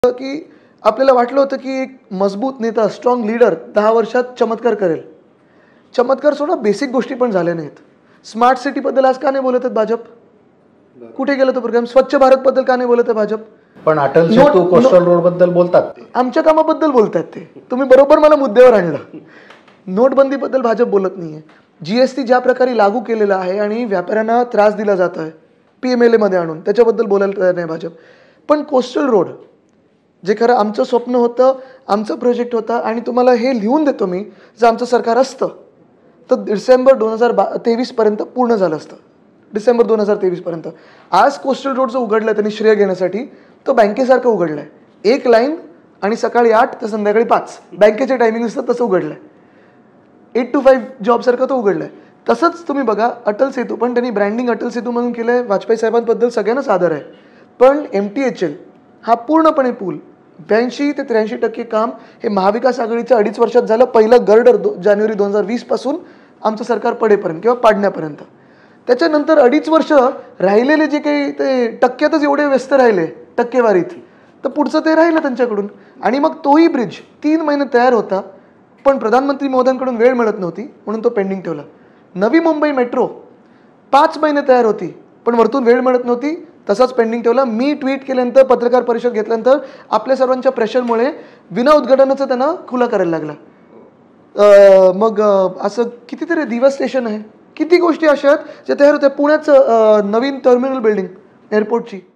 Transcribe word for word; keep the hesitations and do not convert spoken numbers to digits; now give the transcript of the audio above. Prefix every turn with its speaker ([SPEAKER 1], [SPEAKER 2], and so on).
[SPEAKER 1] की आपल्याला वाटलं होतं की एक मजबूत नेता, स्ट्रॉंग लीडर दहा वर्षात चमत्कार करेल. चमत्कार सोडा, बेसिक गोष्टी पण झाल्या नाहीत. स्मार्ट सिटी बद्दल आज का नाही बोलत आहेत भाजप? कुठे गेलं तो प्रोग्राम? स्वच्छ भारत बद्दल का नाही बोलत आहे भाजप?
[SPEAKER 2] पण अटल सेतू कोस्टल रोड बद्दल बोलतात,
[SPEAKER 1] आमच्या कामाबद्दल बोलतात ते. तुम्ही बरोबर मला मुद्द्यावर आणलं. नोटबंदी बद्दल भाजप बोलत नाहीये. जीएसटी ज्या प्रकारे लागू केलेला आहे आणि व्यापाऱ्यांना त्रास दिला जात आहे पीएमएलए मध्ये आणून, त्याच्याबद्दल बोलायला तयार नाही भाजप. पण कोस्टल रोड जे खरं आमचं स्वप्न होतं, आमचं प्रोजेक्ट होता, आणि तुम्हाला हे लिहून देतो मी, जर आमचं सरकार असतं तर डिसेंबर दोन हजार बा तेवीस पर्यंत पूर्ण झालं असतं. डिसेंबर दोन हजार तेवीस पर्यंत. आज कोस्टल रोड जो उघडला त्यांनी श्रेय घेण्यासाठी, तो बँकेसारखं उघडलाय. एक लाईन आणि सकाळी आठ ते संध्याकाळी पाच बँकेचे टायमिंग असतात तसं उघडलंय. एट टू फाईव्ह जॉब सारखं तो उघडलाय. तसंच तुम्ही बघा अटल सेतू, पण त्यांनी ब्रँडिंग अटल सेतू म्हणून केलंय. वाजपेयी साहेबांबद्दल सगळ्यांनाच आदर आहे. पण एम टी एच एल हा पूर्णपणे पूल ब्याऐंशी ते त्र्याऐंशी टक्के काम हे महाविकास आघाडीच्या अडीच वर्षात झालं. पहिलं गर्डर दो जानेवारी दोन हजार वीस पासून आमचं सरकार पडेपर्यंत किंवा पाडण्यापर्यंत. त्याच्यानंतर अडीच वर्ष राहिलेले जे काही ते टक्क्यातच एवढे व्यस्त राहिले टक्केवारीत, तर पुढचं ते राहिलं त्यांच्याकडून. आणि मग तोही ब्रिज तीन महिने तयार होता, पण प्रधानमंत्री महोदयांकडून वेळ मिळत नव्हती म्हणून तो पेंडिंग ठेवला. नवी मुंबई मेट्रो पाच महिने तयार होती, पण वरतून वेळ मिळत नव्हती, तसाच पेंडिंग ठेवला. मी ट्विट केल्यानंतर, पत्रकार परिषद घेतल्यानंतर आपल्या सर्वांच्या प्रेशरमुळे विना उद्घाटनाचं त्यांना खुला करायला लागला. मग असं कितीतरी दिवस स्टेशन आहे, किती गोष्टी अशा आहेत ज्या तयार होत्या. पुण्याचं नवीन टर्मिनल बिल्डिंग एअरपोर्टची